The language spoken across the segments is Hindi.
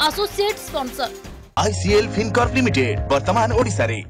Associate sponsor ICL Fincorp limited वर्तमान ओडिशा रे।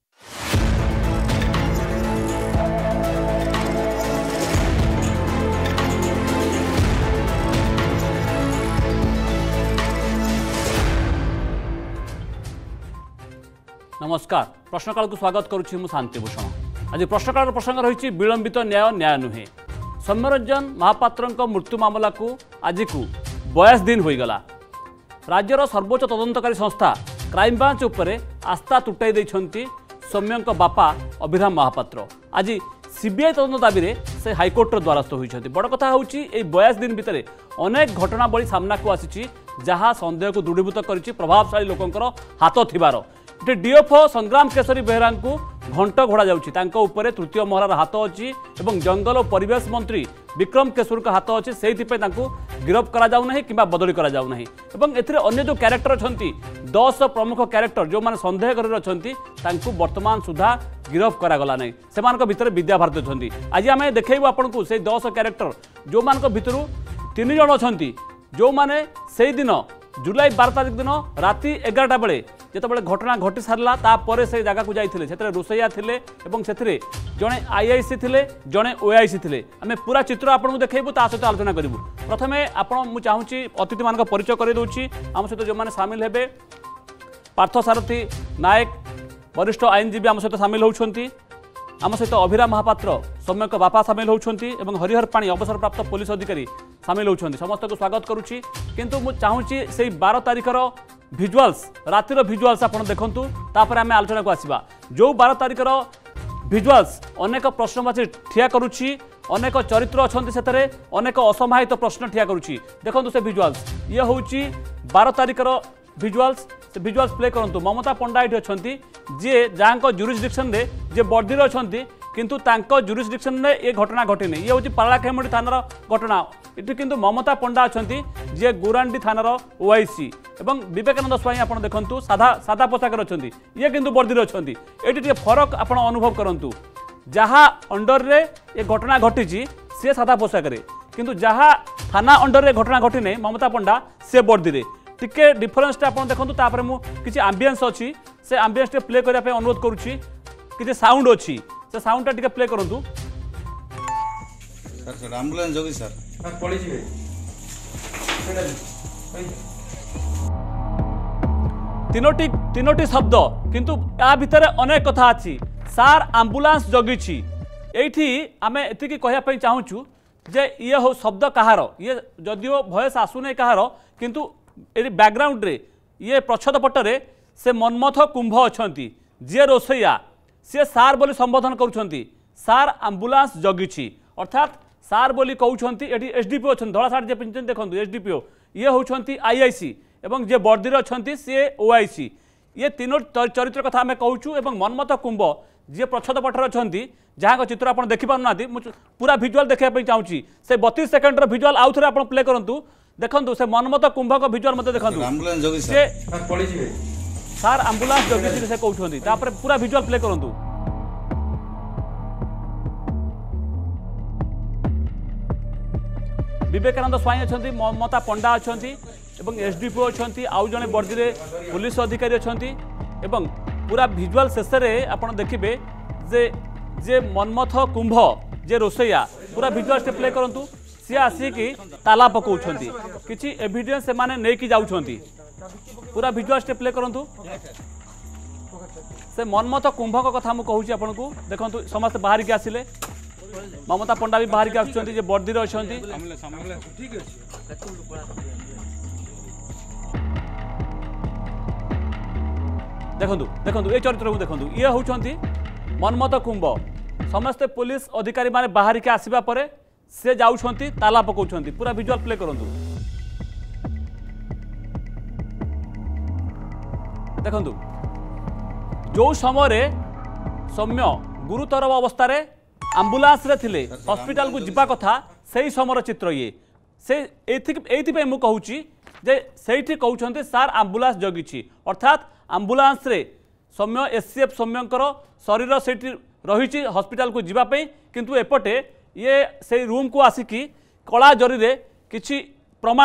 नमस्कार, प्रश्नकाल को स्वागत करुच्ची मु शांतिभूषण। आज प्रश्नकाल प्रसंग रही विलंबित न्याय न्याय नुहे। सौम्यरंजन महापात्र मृत्यु मामला को आज को 42 दिन होईगला। राज्यर सर्वोच्च तदंतकारी संस्था क्राइमब्रांच उपरे आस्था तुटाई देइछंती सौम्यंक बापा अभिराम महापात्र। आज सीबीआई तदंत दाबी रे से हाईकोर्ट द्वारस्थ होइछंती। बड़ कथा होउची ए 42 दिन भितरे अनेक घटनावली सामना को आसीची जहाँ संदेह को दृढ़ीभूत करिछि प्रभावशाली लोकंकर हाथ थिबार। ये डीएफओ संग्राम केशरी बेहरा को घंट घोड़ा जाउछि। तांको उपरे तृतीय महलार हाथ अच्छी एवं जंगल और परिवेश मंत्री विक्रम केशरी का हाथ अच्छी से गिरफ करा जाउ नहीं किंबा बदली करा जाउ नहीं। एवं एथिरे अन्य जो कैरेक्टर अछंती 10 प्रमुख कैरेक्टर जो माने संदेह कर अछंती तांको वर्तमान सुधा गिरफ करा गला नहीं। सेमानक भितर विद्या भारती अछंती। आज आमे देखैबो आपनकु से 10 कैरेक्टर जो मानक भितरु 3 जण अछंती जो माने से दिन जुलाई 12 तारिख दिन राति 11टा बेले जितेबाला घटना घटी सारा तापर से जगह को जाइए से रोसैया थिले एवं से जड़े आईआईसी थिले जड़े ओआईसी थिले। आम पूरा चित्र आपको देखू ता सहित आलोचना करूँ। प्रथमे मुझे चाहूँगी अतिथि मान परिचय कर दूसरी आम सहित जो मैंने सामिल हे पार्थसारथी नायक वरिष्ठ आईनजीवी आम सहित सामिल होती। आम सहित अभिराम महापात्र सौम्यक बापा सामिल होती। हरिहर पाणी अवसरप्राप्त पुलिस अधिकारी सामिल होती। समस्त को स्वागत करुच्ची। किंतु मुझे चाहूँगी से 12 तारिखर भिजुआल्स रातिर भिजुआल्स आप देखूँ तापर आम आलोचना को आसवा। जो 12 तारिखर भिजुआल्स अनेक प्रश्नवाची ठिया करुच्ची अनेक चरित्र अच्छा से अनेक असमाहित प्रश्न ठिया करुच्ची। देखो से भिजुआल्स ये हूँ 12 तारिखर भिजुआल्स से भिजुआल्स प्ले करूँ। ममता पंडा ये अच्छा जी जहाँ जुरिस्डिक्शन रे जे बर्दी अच्छा किंतु तांको जुरिस्डिक्शन रे ये घटना घटिनी। ये हूँ पारलाखेमुंडी थानार घटना। इटी किंतु ममता पंडा अच्छा जी गुरांडी थानार ओआईसी एवं विवेकानंद स्वाई आप देखु सादा सादा पोशाक अच्छा ये किंतु बर्दी अच्छा। ये फरक आप अनुभव करूँ। जहाँ अंडर रे ये घटना घटी सी सादा पोशाक किंतु जहाँ थाना अंडर रे घटना घटी ममता पंडा से बर्दी रे टिके डिफरेन्स आप देखो। तापर मुझे आंबियंस अच्छी से आंबियंस प्ले करने अनुरोध करुच्ची। किसी साउंड अच्छी से साउंडटा टिके प्ले करूँ। एम्बुलेंस जोगी सर तीनोटी शब्द किंतु या भितर अनेक कथा अच्छी। सार आम्बुलांस जगी ये आम एति कहवाई चाहूँ जे ये हो शब्द कहार ये जदियो भयस आसुना कहार किंतु बैकग्राउंड रे ये प्रच्छद पटरे से मनमथ कुंभ अच्छा जी रोसैया सी सार बोली संबोधन करुँच। सार आम्बुलांस जगी अर्थात सार बोली कहते ये एसडीपीओ अच्छा धला सार्ट जे पिंधे देखो एसडीपीओ ये होती आईआईसी एवं जे बर्दी अच्छा सी ओआईसी। ये तीनों चरित्र कथा आम कहूँ। मनमथ कुंभ जी प्रच्छद पटर अच्छा जहाँ चित्र आप देखिपार पूरा भिजुआल देखा चाहूँगी। से 32 सेकेंडर भिजुआल आउ थे आप प्ले करूँ। देखो से मनमथ कुंभ का भिजुआल मत देखो सार आम्बुलांस जगी से कहते पूरा भिजुआल प्ले करूँ। विवेकानंद स्वाई अच्छा ममता पंडा अच्छा एसडीपीओ अच्छा आउ जड़े बर्दी रे पुलिस अधिकारी अच्छा पूरा भिजुआल शेष में आप देखिए जे मनमथ कुंभ जे रोसैया पूरा भिजुआल से प्ले करूँ। सी आसिक ताला पकाउछन किछि एविडेंस से माने नेकी जाउछंती। पूरा भिजुआल से प्ले करूँ। से मनमथ कुंभ कथा मु कहूँ आपन को देखो समस्त बाहर के आसिले ममता पंडा भी बाहर के आसुचंती जे बर्दी रे अछंती। देखो देखो ये चरित्र को देखो ये होउछंती मनमथ कुंभ। समस्त पुलिस अधिकारी माने बाहर के आसीबा परे से जाउछंती ताला पकाउछंती। पूरा भिजुआल प्ले करंतु। देखंतु जो समय सौम्य गुरुतर अवस्था रे आम्बुलांस रे थिले हॉस्पिटल को जिबा कथा सही समय चित्र ये से एथि मु कहूची जे सेठी कहउछंती सार आम्बुलांस जगी अर्थात आम्बुलांस रे सौम्य एससीएफ सौम्यंकर शरीर सेठी रही हॉस्पिटल को जीवाई किंतु एपटे ये से रूम को आसिकी कला जरी रे किछि प्रमाण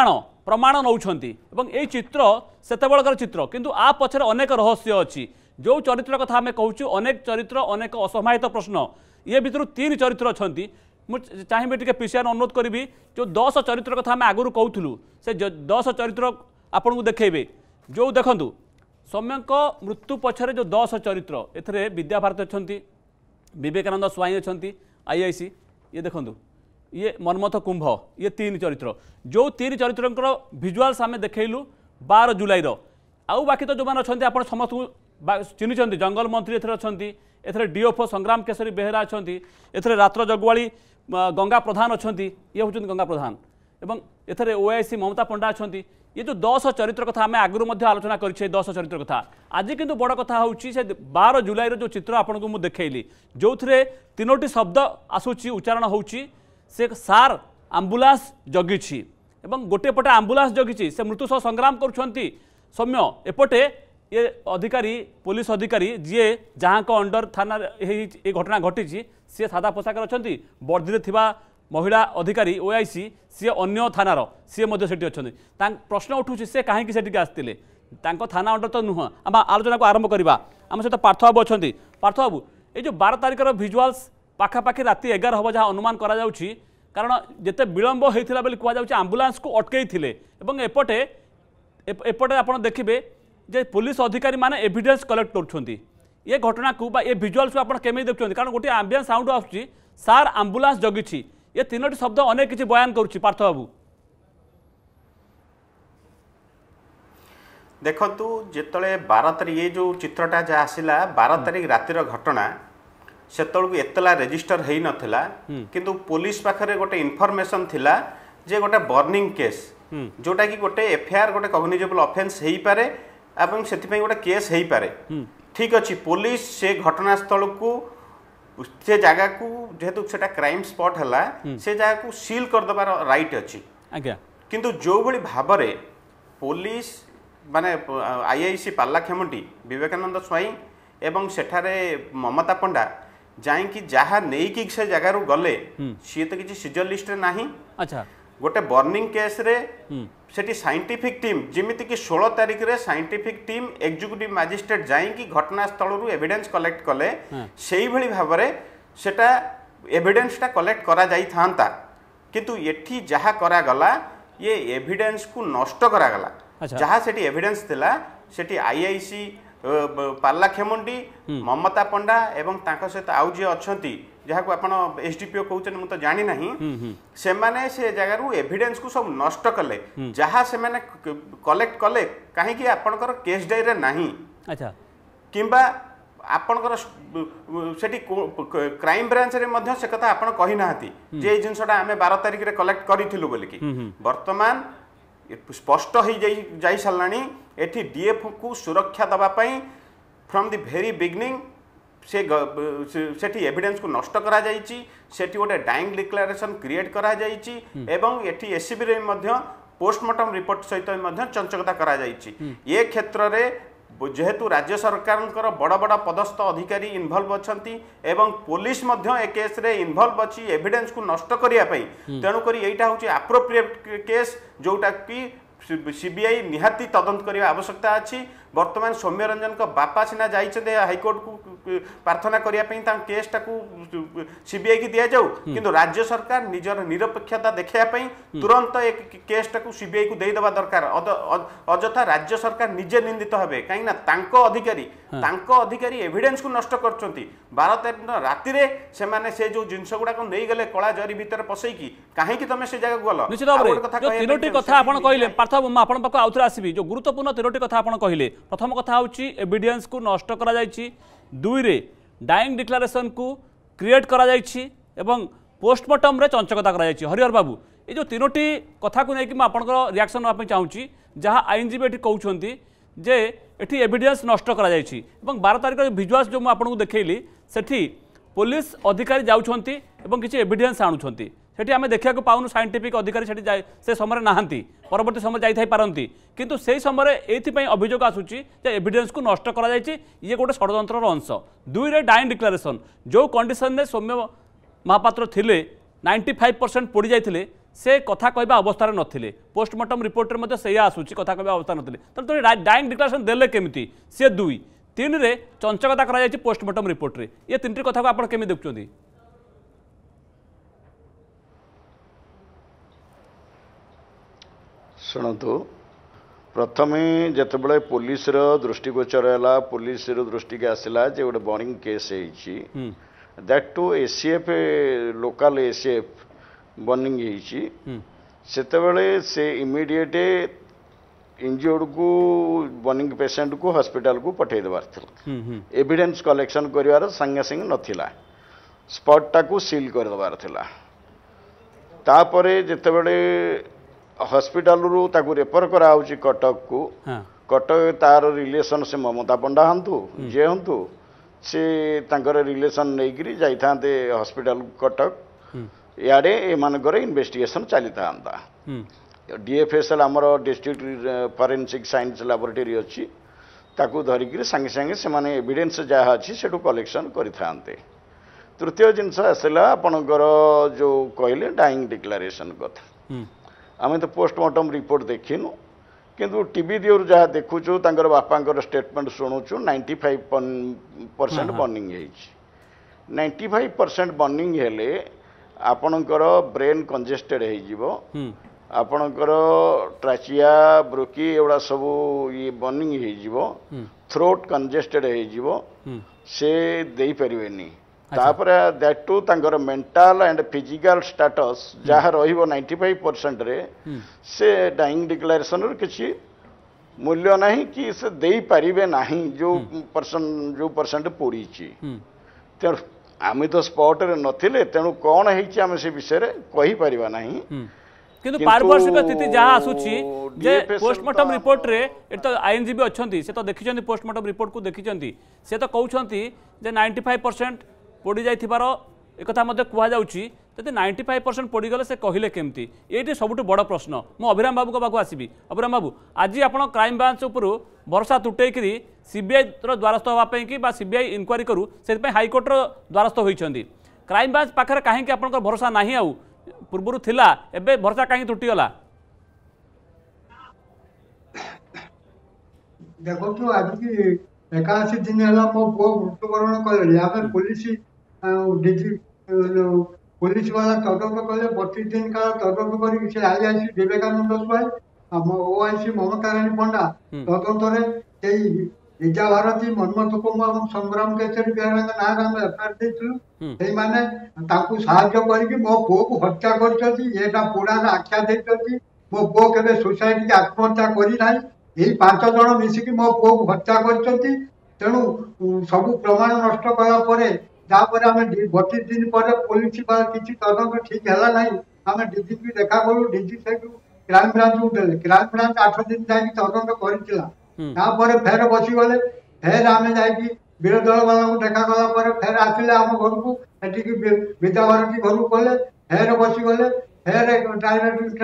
प्रमाण नौछंती एवं एई चित्र सेतेबेलकर चित्र किंतु आ पछरे अनेक रहस्य अछि जो चरित्र कथा आम कहूँ अनेक चरित्र अनेक असमाहित प्रश्न ये भितर 3 चरित्र अच्छा मुझे चाहिए टी पीसीआर अनुरोध करी जो 10 चरित्र कथा आम आगुरी कहूँ से 10 चरित्र आपन को देखेबे जो देखु सौम्य मृत्यु पछरे जो 10 चरित्र एथरे विद्याभारती अच्छा विवेकानंद स्वाई अच्छा आईआईसी ये देखु ये मनमथ कुंभ ये 3 चरित्र जो 3 चरित्र भिजुआल्स आम देखलु 12 जुलाई आउ बाकी तो जो मैंने अच्छा आप समस्त चिन्हिंट जंगल मंत्री एथरे डीएफओ संग्राम केशरी बेहेरा अच्छा एथरे रात्र जगुआली गंगा प्रधान अच्छा ये हूँ गंगा प्रधान एवं एथरे ओआईसी ममता पंडा अच्छा ये जो 10 चरित्र कथा आम आगुरी आलोचना करें 10 चरित्र कथा आज किंतु बड़ कथा हूँ से 12 जुलाई जो चित्र आपको मुझे देखली जो थे 3टी शब्द आसूची उच्चारण होची से सार आंबुलांस जगी एवं गोटे पटे आंबुलांस जगी से मृत्यु सह संग्राम करुँच सौम्य एपटे ये अधिकारी पुलिस अधिकारी जी जहाँ को अंडर थाना ये घटना घटी सी सादा पोशाक अच्छा वर्दी थिबा महिला अधिकारी ओआईसी सी अन्य थानार सी अच्छा प्रश्न उठू सी कहीं से आसते थाना अंडर तो नुह आम आलोचना को आरंभ करवा आम सहित पार्थ बाबू अच्छा पार्थ बाबू ये जो 12 तारिखर भिजुआल्स पाखापाखि राति 11 हम जहाँ अनुमान करा जाउछि कारण जिते विलंब होता बोली कहुच्छे आंबुलांस को अटकई एपटे एपटे आप देखिए जे पुलिस अधिकारी माने एविडेंस कलेक्ट करुँच ये घटना को ये भिजुआल्स को आप केमी देखुं कारण गोटे आंबियंस साउंड आसुची सार आंबुलांस जगी ये 3टी शब्द अनेक किसी बयान करुच्ची पार्थ बाबू देखु जिते 12 तारीख ये जो चित्रटा जहाँ आसला 12 तारीख रातिर घटना से एतला रेजिस्टर हो नाला किंतु पुलिस पाखरे गोटे इनफॉरमेशन थिला जे गोटे बर्निंग केस जोटा कि गोटे एफआईआर गोटे कग्निजेबल ऑफेंस हो पारे एवं से गोटे केस हो पारे ठीक अच्छे पुलिस से घटनास्थल को से जगह को जेहेतु सेटा क्राइम स्पॉट है से जगह को सील करदेवार राइट अच्छी किंतु जो भली भाव में पुलिस माने आईआईसी पार्लाखेमुंडी विवेकानंद स्वाई एवं सेठारे ममता पंडा जाइकी जहाँ नहीं से जगार गले सी तो किसी सीजर लिस्ट रे नाही अच्छा गोटे बर्निंग केस रे सेठी साइंटिफिक टीम जिमिति कि 16 तारिख रे साइंटिफिक टीम एग्जीक्यूटिव मजिस्ट्रेट जाइकी घटनास्थल रु एविडेंस कलेक्ट कले सेही भली भाव रे सेटा एविडेंसटा कलेक्ट करा जाई थांता किंतु एठी जहा करा गला ये एविडेंस को नष्ट करा गला जहा सेठी एविडेंस थिला सेठी आईआईसी पार्लाखेमुंडी ममता पंडा एवं तांका सहित आउ जे अछंती जहाँ को आपण एसडीपीओ कहते मुझे तो जानी नहीं से माने से जगार एविडेंस को सब नष्ट कले जहाँ से माने कलेक्ट कले कहीं आपणकर केस डायरी नहीं अच्छा किंबा आपणकर सेठी क्राइम ब्रांच रे मध्य से कथा आपण कहि नाहती जे जिनसटा आमे 12 तारिख रे कलेक्ट करिथिलु बोली कि वर्तमान स्पष्ट हो जाई सालानी एठी डीएफ को सुरक्षा दबा पई फ्रॉम द वेरी बिगिनिंग सेठी एविडेंस को नष्ट करा जाइची सेठी गोटे डाइंग डिक्लेरेशन क्रिएट करा जाइची एवं एठी एससीबी रे मध्य पोस्टमार्टम रिपोर्ट सहित मध्य चंचकता करा जाइची ये क्षेत्र रे जेहेतु राज्य सरकार बड़ बड़ पदस्थ अधिकारी इनवल्व अछंती एवं पुलिस मध्य ए केस रे इनवल्व अछि एविडेंस को नष्ट करिया पई तेणुकरी एटा होची एप्रोप्रिएट केस जोटा कि सीबीआई निहाती तदंत करने आवश्यकता अच्छी वर्तमान सौम्य रंजन का बापा सिना जाइए हाईकोर्ट को प्रार्थना करने केसटा को सीबीआई की दि जाऊ किंतु राज्य सरकार निजर निरपेक्षता देखापी तुरंत एक केसटा को सीबीआई को देदेवा दरकार अजथा राज्य सरकार निजे निंदित हे कहीं अधिकारी एविडेंस को नष्ट कर 12 तारीख राति से जो जिनस गुड़ाक नहीं गले कला जरी भितर पसईकी कहीं तुम से जगह गल निश्चित भाव तीनोटी कथा आप कहले पार्थ आपण पाक आउथरे आसीबी जो गुरुत्वपूर्ण तीनोटी कथा आप कहले प्रथम कथा होची एविडेंस को नष्ट करा जायछि दुई रे डाइंग डिक्लेरेशन को क्रिएट करा जायछि एवं पोस्टमार्टम रे चंचकता करा जायछि हरिहर बाबू ये जो तीनोटी कथा को लेकिन आपनकर रिएक्शन नापा चाहूँगी जहाँ आईनजीवी ये कहते जे एठी एविडेंस नष्ट करा जायछि एवं 12 तारिख भिजुआल्स जो आपको देखली सेठी पुलिस अधिकारी जाउछंती एवं किसी एविडेंस आणुछंती सेठी आमे देखा पाऊनु साइंटिफिक अधिकारी सेठी से समय नहांती परवर्ती समय जाई पारंती किंतु से समय एथिपई अभियोग आसुची जे एविडेंस को नष्ट करा जायछि ये गोटे षड्यंत्र अंश दुई रे डाइंग डिक्लेरेशन जो कंडीशन में सौम्य महापात्र थिले 95% पड़ी जाइथिले से कथा कहबा अवस्था नथिले पोस्टमार्टम रिपोर्ट रे मते सैया आसुची कथा कहबा अवस्था नथिले तो डाइंग डिक्लेरेशन देले केमिति से 2 3 रे चंचकता करा जायछि पोस्टमार्टम रिपोर्ट रे ये तीनटी कथा को आपण केमि देखुछोंदी शुणु प्रथमे जितेबाला पुलिस दृष्टिगोचर है पुलिस दृष्टि के आसला जे गोटे burning case that too ACF local ACF burning सेतेबेले से इमीडिएट इंजर्ड को बर्निंग पेशेंट को हॉस्पिटल को पठे देवार थिला एविडेंस कलेक्शन करिवार संगे संगे नथिला स्पॉट टाकू सील कर देवार थिला तापरे जितेबेले हॉस्पिटल रु ताकू रेफर करा होची कटक को कटक तार रिलेशन से ममता पंडा हंतु जे हंतु से तांकर रिलेशन नेगिरी जाई थांते हॉस्पिटल कटक याडे ए मानकर इन्वेस्टिगेशन चली थांता डीएफएसएल आमर डिस्ट्रिक्ट फॉरेंसिक साइंस लैबोरेटरी अच्छी ताकू धरिकी संगे संगे से माने एविडेंस जहाँ अच्छी सेठू कलेक्शन करि थांते तृतीय जिनस आसला आपणकर जो कहले डाइंग डिक्लेरेशन कथा आम तो पोस्टमार्टम रिपोर्ट देखिनु किंतु टीवी दिवर जहाँ देखुचु तांकर बापांकर स्टेटमेंट शुणुचु 95% बर्निंग है 95% बर्निंग हेले आपणकर ब्रेन कंजेस्टेड हो आपणकर ट्राचिया ब्रोकी एवडा सब ये बर्निंग हो थ्रोट कंजेस्टेड हो से दे परिवेनी तापर दैट टू तांकर मेंटल एंड फिजिकल स्टेटस जहाँ रहिबो 95% रे से डाइंग डिक्लेरेशन रो किछि मूल्य नहीं कि से दे परिबे नहीं जो परसेंट पड़ी तेणु आम तो स्पॉट रे नथिले तेणु कौन है आम से विषय रे कहि परिबा नहीं किंतु पारदर्शिक स्थिति जहाँ आसुची जे पोस्टमार्टम रिपोर्ट रे तो आईएनजीबी अच्छी से तो देखी पोस्टमार्टम रिपोर्ट को देखी से तो कहते जे 95% पड़ी जाइथिबार एक कथा मध्य कुहा जाउची जदि 95% पड़ीगले से कहले केमती ये सबुठ बड़ प्रश्न मु अभिराम बाबू को पाखु आसबि अभिराम बाबू आज आप क्राइम ब्रांच उपर भरोसा तुटेकरी सीबीआई द्वारस्थ होगापी कि सीबीआई इनक्वारी करू से हाइकोर्ट द्वारस्थ होती क्राइम ब्रांच पाखे कहीं आप भरोसा ना आउ पूर्व थिला एबे भरोसा कहीं तुटीगला देखो आज की 81 दिन है मो पु मृत्युवरण कले आम पुलिस पुलिस वाला तदंत कले 32 दिन का तदंत कर आईआईसी विवेकानंद स्वाई ओआईसी ममता रानी पंडा तदंत विद्या भारती मनमथ कुमार और संग्राम केसरी बिहार ना आम एफआईआर देथिलु माने साहाय्य करके मो पुओ को हत्या कर पुराण आख्या देते मो पुओ के सोसाइटी आत्महत्या करना यही 5 जन मिसिकी मो पुओ को हत्या कर तेणु सब प्रमाण नष्ट कला जहाँपर आम 32 दिन पर पुलिस किसी तदंत ठीक है ना आम डीजीपी देखा करूँ डीजी से क्राइम ब्रांच को देले क्राइम ब्रांच 8 दिन जाकि तदंत कर फेर बसीगले फेर आम जा विरोधी दल वाला देखा गला फेर आसिले आम घर को विद्या भारती घर को गले फेर बसीगले फेर डायरेक्ट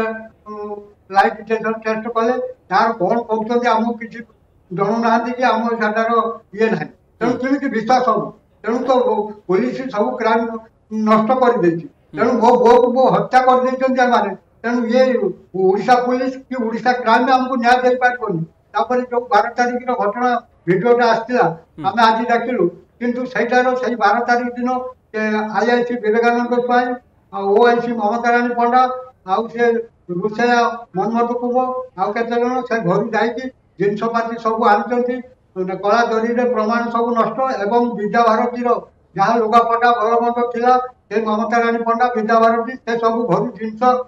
लाइट डिटेक्शन टेस्ट कले तार कौन कहते आमको किसी जणुना कि आम सेटार ये ना तेणु केमी विश्वास हम तेणु तो पुलिस सब क्राइम नष्ट कर तेणु मो बो को मो हत्या कर तेणु ये ओडिशा पुलिस कि ओडिशा क्राइम आमको न्याय दे पारबनी जो 12 तारिख घटना भिडियोटा आसला आम आज देखिलु किंतु सेटार से 12 तारिख दिन आईआईसी विवेकानंद स्वाई ओआईसी ममता रानी पंडा आउ से रुषया मनमथ कुमार आउ केते जन से घर जाइए जिनसपाती सब आनी कला दरी प्रमाण सब नष्ट एवं विद्या भारती जहाँ लुगापटा भलमंद थिला से ममता रानी पंडा विद्या भारती से सब घर जिनस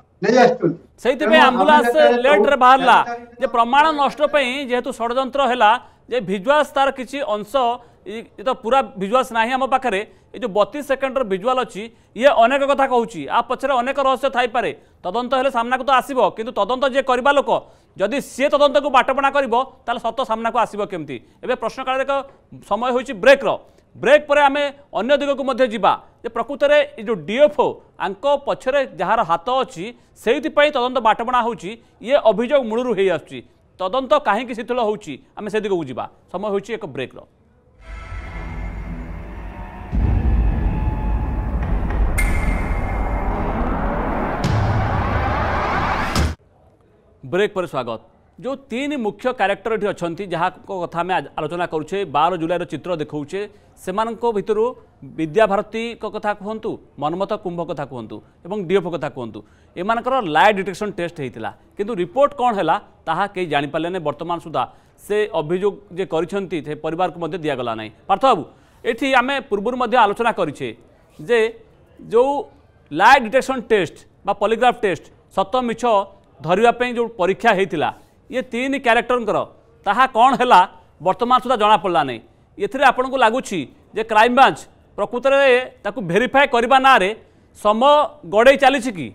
नहीं आम्बुलांस लेट रे बाहरला जे प्रमाण नष्ट जेहेतु षड्यंत्र है जे भिजुआल्स तार किसी अंश ये तो पूरा भिजुआल्स ना आम पाखे ये जो 32 सेकेंड भिजुआल अच्छी ये अनेक कथा कहूँ आ पछरे अनेक रहस्य थाई पारे तदंत हेले सामना को तो आसीबो किंतु तदंत जे करबा लोक जदि सी तदंत को बाटबणा करिवो ताले सत सामना को आसीबो केमती एबे प्रश्नकाल एक समय होइछि ब्रेक पर आम अन्य दिग को मध्य जिबा जे प्रकृत में जो डीएफओ आंको पछरे जार हाथ अच्छी से तदंत बाटबणा होउछि ये अभियोग मूलरू हो आसुछि तदंत कहीं शिथिल होउछि आम से दिग को जिबा समय होइछि एक ब्रेक रो। ब्रेक पर स्वागत। जो तीन मुख्य क्यारेक्टर ये अच्छा जहाँ कथा आम आलोचना करुचे 12 जुलाई चित्र देखौचे से भितर विद्याभारती कथा कहतु मनमथ कुंभ कथा कहतु और डीएफओ कथा कहतु एमानकर लाइ डिटेक्शन टेस्ट होता किंतु रिपोर्ट कौन है ताहा कई जापारे नहीं वर्तमान सुधा से अभियोग जे कर परिवार को दिगला ना। पार्थ बाबू ये आम पूर्व आलोचना करें जे जो लाइ डिटेक्शन टेस्ट बा पॉलीग्राफ टेस्ट सत मिछ धरवाई जो परीक्षा होता ये तीन क्यारेक्टर ताहा कौन है वर्तमान सुधा जना पड़ा नहीं ये आपन को लगुच क्राइम ब्रांच प्रकृत में भेरीफाए करने ना समय गड़े चली कि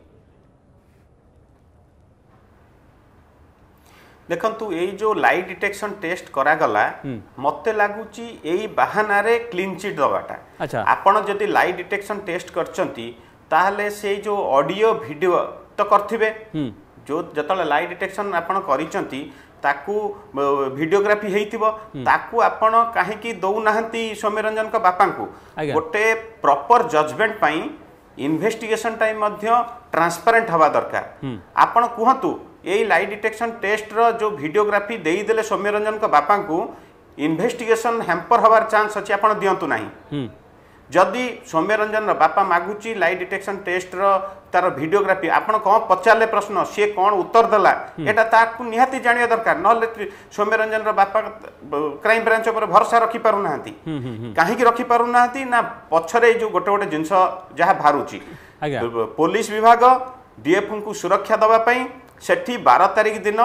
देखंतु यही जो लाई डिटेक्शन टेस्ट करागला मते लगुच यही बाहाना रे क्लीन चिट दबाटा। अच्छा आपण जदि लाई डिटेक्शन टेस्ट करचंती ताहले से जो ऑडियो वीडियो तो करथिबे जो जतले लाई डिटेक्शन आपण करिचंती ताकू वीडियोग्राफी हेइतिबो ताकू आपण काहे की दउ नाहंती सौम्यरंजन का बापा को गोटे प्रॉपर जजमेंट पई इन्वेस्टिगेशन टाइम मध्य ट्रांसपेरेंट हवा दरकार। आपण कहतु यही लाई डिटेक्शन टेस्ट रो जो वीडियोग्राफी देई देले सौम्यरंजन का बापा को इन्वेस्टिगेशन हैम्पर हवार चांस अछि आपण दियंतु नाही। जदि सौम्यरंजन बापा मागुची लाई डिटेक्शन टेस्ट रो तार वीडियोग्राफी आपण कौन पचारे प्रश्न सी कौन उत्तर देला एटा ताकू निहाती जानिया दरकार न सौम्यरंजन बापा क्राइम ब्रांच पर भरोसा रखी पारु नाहंती काहेकि रखी पारु नाहंती ना पछरे जो गोटे गोटे जिंस जहा भारुची पुलिस विभाग डीएफओ को सुरक्षा दबा पई सेठी 12 तारिख दिन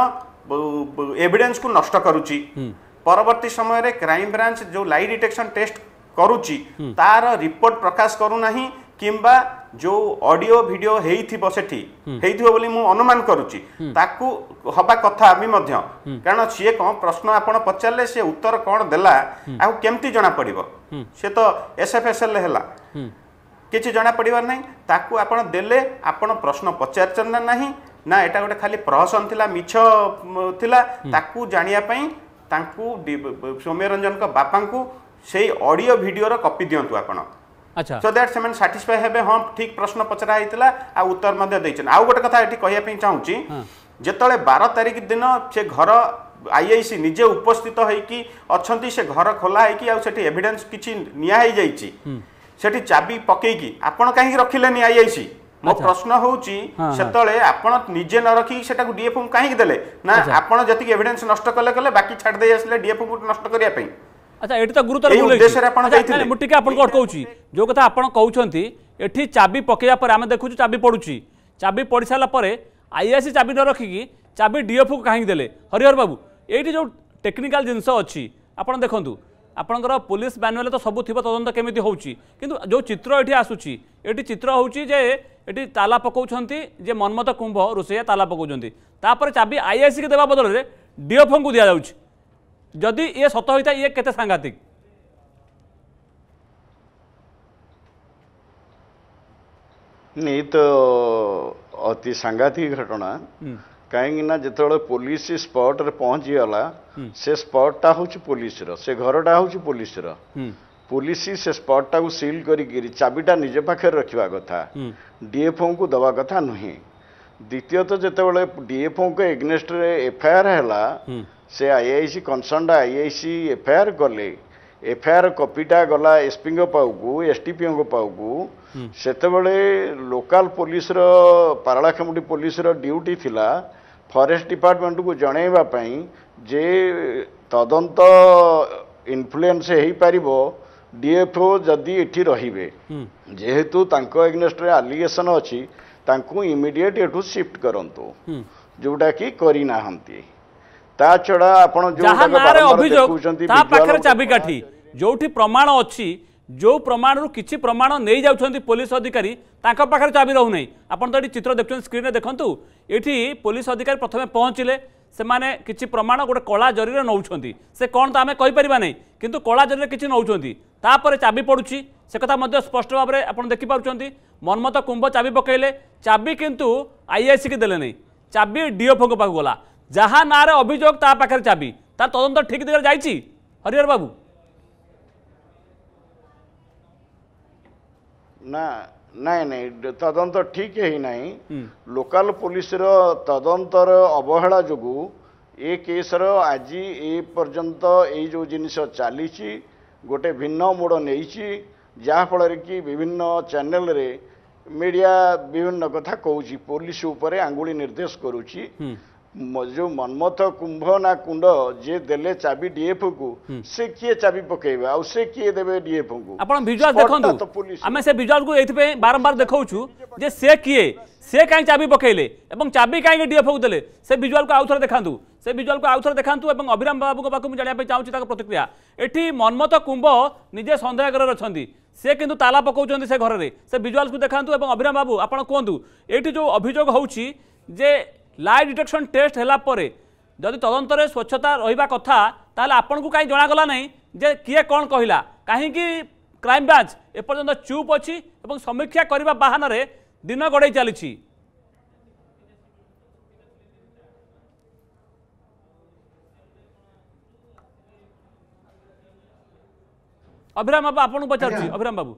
एविडेंस को नष्ट करूची परवर्ती समय रे क्राइम ब्रांच जो लाई डिटेक्शन टेस्ट करूची तार रिपोर्ट प्रकाश करू नाही किंबा जो ऑडियो वीडियो हेइथिबो सेठी हेइथिबो बोली मु अनुमान करूची ताकू हबा कथा अभी मध्य कारण सी कौन प्रश्न आपण पचारे से उत्तर कौन देला आ केमती जना पड़िबो से तो एसएफएसएल हेला किछि जना पड़िबार नाही ताकू आपण देले आपण प्रश्न पचारचन ना नाही ना एटा गोटे खाली प्रहसन थिला मिछ थिला ताकू जानिया पई तांकू सौम्यरंजन का बापा को से ऑडियो वीडियो रो कॉपी दियंतु आपण। अच्छा सो दैट सेमन सैटिस्फाई हेबे हां ठीक प्रश्न पचरा हितला आ उत्तर मध्ये दैछन। आ गोटे कथा एठी कहिया पई चाहूची जेतले 12 तारिख दिन से घर आईआईसी निजे उपस्थित होइकी अछंती से घर खोला होइकी आ सेठी एविडेंस किछि निया हे जाईची सेठी चाबी पकेकी आपण काहे रखिलेनी आईआईसी मो प्रश्न होउची सेतले आपण निजे न रखी सेटा को डीएफओ काहे देले ना आपण जति एविडेंस नष्ट कले कले बाकी छाड़ दे आसले डीएफओ को नष्ट करिया पई। अच्छा ये तो गुरुतर मुझे आपको अटकाऊँ जो कथा आप कहते ये चाबी पकड़ा पर आम देखु चाबी पड़ुची चाबी पड़ सारापर आईआईसी चाबी न रखिकी चाबी डीएफओ को कहीं देले हरिहर बाबू ये जो टेक्निकल जिनस अच्छी आप देखूँ आपंकर पुलिस मैनुअल तो सब थी तदंत केमी हो जो चित्र ये आसूची ये चित्र होती ताला पकाउछंती जे मनमथ कुंभ रोसैया ताला पकाउछंती चाबी आईआईसी के देवा बदल में डीएफओ को दि जाउछि जदि ये सत होता ये केते सांघातिक नहीं तो अति सांघातिक घटना कहीं जिते पुलिस स्पॉट रे पहुंच गला से स्पॉटा हूँ पुलिस से घरटा हूँ पुलिस पुलिस से स्पॉटा को सील करी चाबीटा निजे पाखे रखा कथा डीएफओ को दवा कथा नुहे। द्वितीयतः जिते डीएफओ के एग्नेस्ट एफआईआर है से आईआईसी कंसर्न आईआईसी एफआईआर कले एफआईआर कॉपीटा गला एसपी पाऊँ एसटीपी पाऊँ सेतेबेले local police Paralakhemundi police duty थिला फॉरेस्ट डिपार्टमेंट को जनइबा पई जे तदंत इन्फ्लुएंस हो पारिबो डीएफओ जदि एठी रहिबे जेहेतु तांको एग्नेस्ट रे एलिगेशन अछि तांको इमीडिएट एठू शिफ्ट करंतु जोटा कि करी नाहंती ता छड़ा आपण जो अभियोग ता पाखरे चाबिकाठी जोठी प्रमाण अछि जो प्रमाण रु किछि प्रमाण नहीं जाउछंती पुलिस अधिकारी तांका पाखरे चाबी रहउ नै आपण तो चित्र देखछन स्क्रीन रे देखंतु एठी पुलिस अधिकारी प्रथमे पहुंचिले से माने किछि प्रमाण गोटे कला जरी रे नउछंती से कोन त आमे कहि परिबा नै किंतु कला जरी रे किछि नउछंती तापर चाबी पडुछि से कथा मध्य स्पष्ट भाव में आपण देखि पाउछंती मनमथ कुंभ चाबी पकैले चाबी किंतु आईआईसी के देले नै चाबी डीएफओ को पाख गला जहाँ ना रे अभियोग ता पाखरे चाबी तार तदंत ठीक दिगरे जाइछि हरिहर बाबू ना ନାଇଁ ନାଇଁ ତଦନ୍ତ ଠିକ ହେଇନାହିଁ ଲୋକାଲ ପୁଲିସର ତଦନ୍ତର ଅବହେଳା ଯୋଗୁଁ ଏ କେସର ଆଜି ଏ ପର୍ଯ୍ୟନ୍ତ ଏଇ ଯେଉଁ ଜିନିଷ ଚାଲିଛି ଗୋଟେ ଭିନ୍ନ ମୋଡ଼ ନେଇଛି ଯାହାଫଳରେ କି ବିଭିନ୍ନ ଚ୍ୟାନେଲରେ ମିଡ଼ିଆ ବିଭିନ୍ନ କଥା କହୁଛି ପୋଲିସ ଉପରେ ଆଙ୍ଗୁଳି ନିର୍ଦ୍ଦେଶ କରୁଛି जो मनमथ कुंभ ना कुंड जे देले चाबी डीएफ को से किए चाबी पकेबे आ से किए देबे डीएफ को आपण विजुअल देखंतु आमे से विजुअल को एथि बारंबार देखाउछु जे से किए से काई चाबी पकेले एवं चाबी काई डीएफ को देले से विजुअल को आउथर देखांतु से विजुअल को आउथर देखांतु एवं अभिराम बाबू को पाकु जानिया पे चाहूची ताको प्रतिक्रिया एठी मनमथ कुंभ निजे संदेह कर रछंती से किंतु ताला पकाउचंती से घर रे से विजुअल को देखांतु एवं अभिराम बाबू आपण कोंतु एठी जो अभियोग होउची जे लाई डिटेक्शन टेस्ट है जदि तदंतर स्वच्छता रहा कथा ताले आपन को कहीं जनागला नहीं जे किए कौन कहला कहीं क्राइम ब्रांच एपर्यंत चुप अच्छी एवं समीक्षा करने बाहान दिन गड़े चली अभिराम बाबू आपन पचार अभिराम बाबू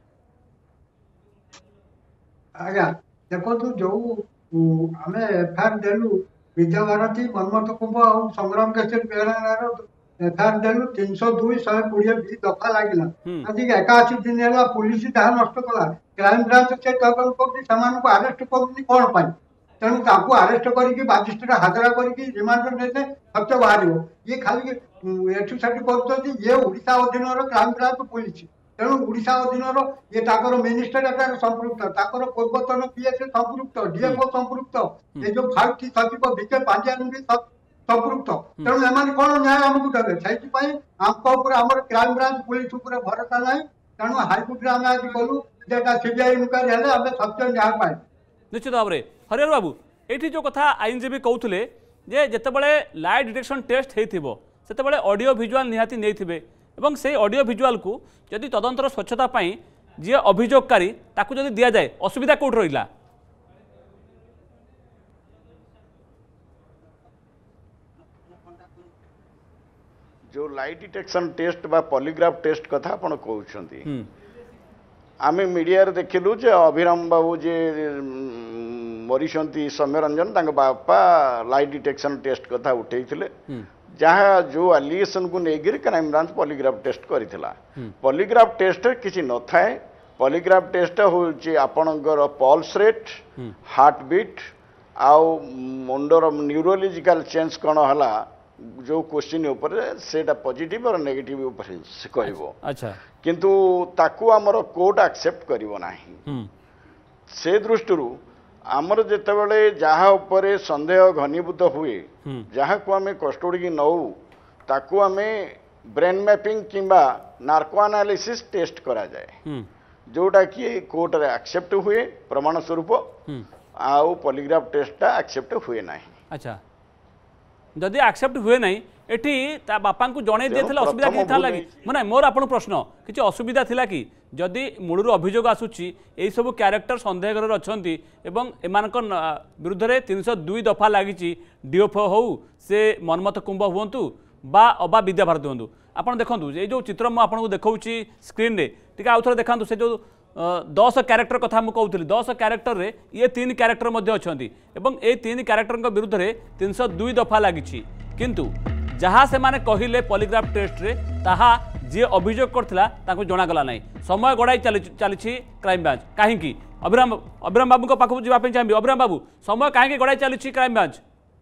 आज्ञा देखो जो आम एफआईआर देलु विद्याभारती मनमथ कुंभ और संग्राम केसरी बेहरार एफआईआर देलु 302 120 दफा लगिला आज 81 दिन है पुलिस जहाँ नष्ट कला क्राइम ब्रांच से तदन कर अरेस्ट कर कौन पाई तेणु ताकू अरेस्ट करके मजिस्ट्रेट हाजरा करके रिमांड नेते सत्य बाहर ये खाली एठू सेठी कर ये ओडिशा अधीन क्राइम ब्रांच पुलिस तेणु ओडिशा अधीन ये ताकर मिनिस्टर संपृक्त ताकर पूर्वतन पीएस संपृक्त डीएफओ संपृक्त ये जो फाइव सचिव विके पांड्यान भी संपृक्त तेणु एम कौन न्याय आमको देवे से आम क्राइम ब्रांच पुलिस भरोसा ना तेणु हाइकोर्ट में आम आज गलु सीबीआई इनक्वारी हेले आम सत्य न्याय पाए निश्चित भाव में हरिहर बाबू ये जो कथा आईनजीवी कहते जितेबाला लाई डिटेक्शन टेस्ट होते ऑडियो विजुअल निहाती नहीं एवं से ऑडियो विजुअल को जदि तदंतर स्वच्छता जी अभियोगकारी ताकू जदि दि जाए असुविधा कौट रहा जो लाई डिटेक्शन टेस्ट बा पॉलीग्राफ टेस्ट कथा आपण कहउछंती आमे मीडिया रे देखिलु जे अभिराम बाबू जे मरीशंती सौम्य रंजन तांग बापा लाई डिटेक्शन टेस्ट कथा उठेइथिले जहाँ जो एलिगेशन को लेकर क्राइम ब्रांच पॉलीग्राफ टेस्ट करिथिला पॉलीग्राफ टेस्ट किसी न थाए पॉलीग्राफ टेस्ट होची आपनकर पल्स रेट हार्ट बीट आउ मुंडर न्यूरोलॉजिकल चेंज कौन हला जो क्वेश्चन ऊपर सेटा पॉजिटिव और नेगेटिव ऊपर से कहबो अच्छा किंतु ताकू हमर कोर्ट एक्सेप्ट करिवो नाही से दृष्टि आमर जितेबाला जहाँ उपरे संदेह घनीभूत हुए जहाँ को आम कस्टडी की नौ ताकू आम ब्रेन मैपिंग किंबा नार्को एनालिसिस टेस्ट करा जाए जोटा कि कोर्ट रे एक्सेप्ट हुए प्रमाण स्वरूप आउ पॉलीग्राफ टेस्टा एक्सेप्ट हुए ना अच्छा जदि एक्सेप्ट हुए ना एटी ता बापा को जणे देथिला असुविधा कि था लागी माने मोर आपन प्रश्न किछि असुविधा थिला कि जदि मूलर अभियोग आसुची एई सब क्यारेक्टर संदेह कर अछंती एवं एमानक विरुद्ध रे 302 दफा लागिची डीएफओ हो से मनमथ कुंभ हुंतु बा अबा विद्याभारती हुंतु आपन देखंतु ए जो चित्र म आपन को देखाउची स्क्रीन रे टिका आउथर देखंतु से जो 10 क्यारेक्टर कथा मु कहउतली 10 क्यारेक्टर रे ये 3 क्यारेक्टर मध्ये अछंती एवं ए 3 क्यारेक्टर विरुद्ध रे 302 दफा लागिची किंतु जहाँ से माने कहिले पॉलीग्राफ टेस्ट रे ताहा जे अभियोग करथिला ताको जणागला नाही समय गड़ाई चली क्राइम ब्रांच कहीं अभिराम बाबू को पाखु जीवा पे चाहिए अभिराम बाबू समय कहीं गड़ाई चली क्राइम ब्रांच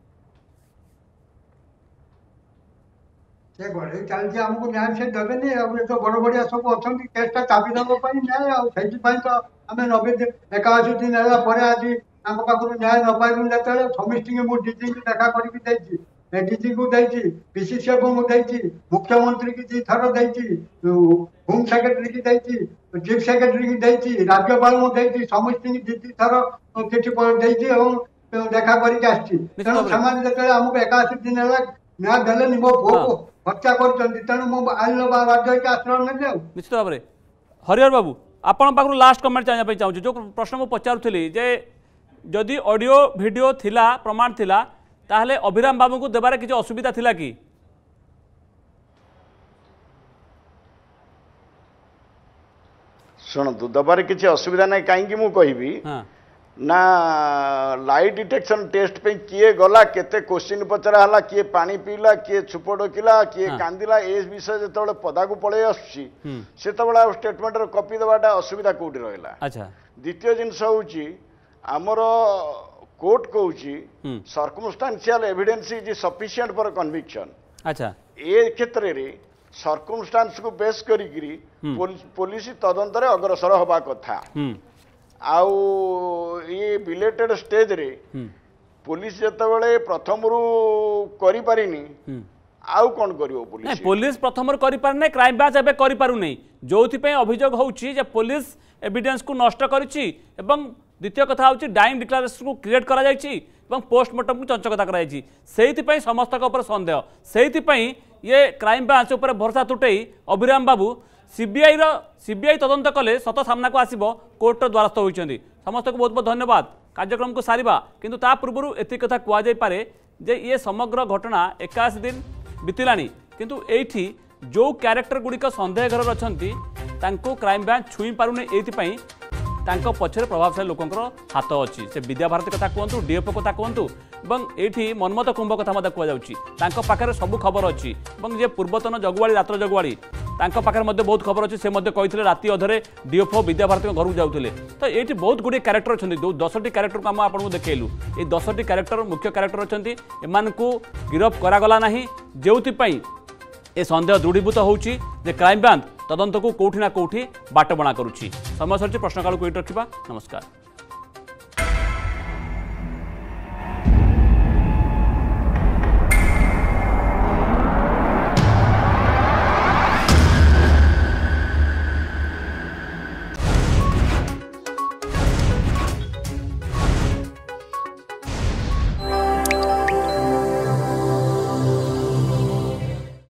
से गड़े चलती हमको न्याय से देवे नहीं अब तो बड़ बड़िया सब अच्छा केसटा चाबी देवा न्याय आई तो आम 90 81 दिन है आज पाखु न्याय न पाइलु जो समस्त मुझे डीजी की देखा करके डीजी को पीसीसी को मुख्यमंत्री की 2 थर होम सेक्रेटरी की चीफ सेक्रेटरी की राज्यपाल समस्त 2 थर चिठी देखा करके आमको 81 दिन है न्याय देले मो पुओ को हत्या कर मो आईन राज्य के आश्रय ने निश्चित भाव में हरिहर बाबू आपण पाखु लास्ट कमेंट चाहिए चाहूँ जो प्रश्न मुझे पचारूली जे जदि ऑडियो वीडियो थिला प्रमाण थिला ताहले अभिराम बाबू को देबारे किसी असुविधा थिला कि ଶୁଣନ୍ତୁ ଦେବାରେ କିଛି ଅସୁବିଧା ନାହିଁ କାହିଁକି ମୁଁ କହିବି ହଁ ନା ଲାଇ डिटेक्शन टेस्ट पे किए गला केते क्वेश्चन पचरा हला किए पानी पीला किए छुप डकिला किए कांदिला ए विषय जेतबेले पदा को पळे आसुची सेतबेला स्टेटमेंट रो कॉपी देवाटा असुविधा कोठी रहला अच्छा द्वितीय जिनस होउची हमर कोर्ट कहूची circumstantial evidence is sufficient for conviction अच्छा ए क्षेत्र रे सर्कमस्टेंस को बेस करी पुलिस तदंतर अग्रसर हवा कथा आउ ये बिलेटेड स्टेज रे पुलिस जतबेले प्रथम रु करि पारिनी आउ कोन करियो पुलिस नहीं पुलिस प्रथम रु करि पार नै क्राइम ब्रांच एबे करि पारु नै जोथि पे अभियोग होउची जे पुलिस एविडेंस को नष्ट करिछि एवं द्वितीय कथा होउची डाइंग डिक्लेरेशन को क्रिएट करा जायछि एवं पोस्टमार्टम को चंचकता करा जायछि सेहिति पई समस्त के ऊपर संदेह सेहिति पई ये क्राइम ब्रांच ऊपर भरोसा तुटई अभिराम बाबू सीबीआई तदंत कले सत सामना को आसीबो कोर्ट द्वारस्थ होइछन्ती समस्त को बहुत बहुत धन्यवाद कार्यक्रम को सारिबा किंतु ता पूर्व एति कथा कुआ जाय पारे जे ये समग्र घटना 81 दिन बितिलानी किंतु एठी जो कैरेक्टर गुड़िक संदेह घर अछंती तांको क्राइम ब्रांच छुई पारुने एति पई तांको पछरे प्रभावशाली लोकंकर हाथ अच्छी से विद्याभारती कथा कहतु डीएफओ कथा कहतु ये मनमत कुंभ कथा मत कहुच्छी पाखे सब खबर अच्छी जे पूर्वतन जगुआड़ी रात्र जगुआड़ी पाखे बहुत खबर अच्छी से कहते राति अधरे डीएफओ विद्याभारती घर जाऊे तो ये बहुत गुड़े क्यारेक्टर अच्छा 10टी क्यारेक्टर को आम आपको देखलु ये 10टी क्यारेक्टर मुख्य क्यारेक्टर अच्छा एम गिरफ करागला ना जो ए सन्देह दृढ़ीभूत होउची जे क्राइम ब्रांच तदंत को कोठी ना कोठी बाट बना करुच्ची समय सरची प्रश्नकाल को रखा नमस्कार।